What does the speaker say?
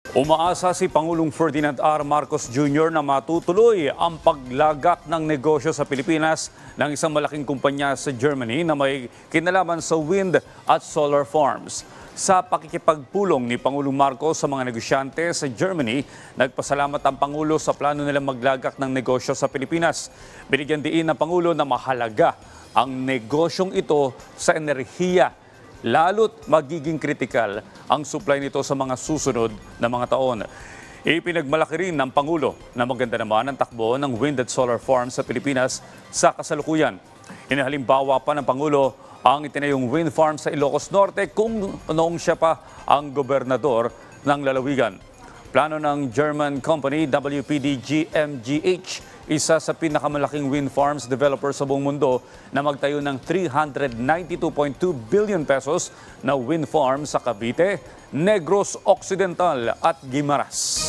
Umaasa si Pangulong Ferdinand R. Marcos Jr. na matutuloy ang paglagak ng negosyo sa Pilipinas ng isang malaking kumpanya sa Germany na may kinalaman sa wind at solar farms. Sa pakikipagpulong ni Pangulong Marcos sa mga negosyante sa Germany, nagpasalamat ang Pangulo sa plano nilang maglagak ng negosyo sa Pilipinas. Binigyan diin ng Pangulo na mahalaga ang negosyong ito sa enerhiya, lalo't magiging kritikal ang supply nito sa mga susunod na mga taon. Ipinagmalaki rin ng Pangulo na maganda naman ang takbo ng wind at solar farms sa Pilipinas sa kasalukuyan. Inahalimbawa pa ng Pangulo ang itinayong wind farm sa Ilocos Norte kung noong siya pa ang gobernador ng lalawigan. Plano ng German company WPD GmbH, isa sa pinakamalaking wind farms developer sa buong mundo, na magtayo ng 392.2 billion pesos na wind farm sa Cavite, Negros Occidental at Guimaras.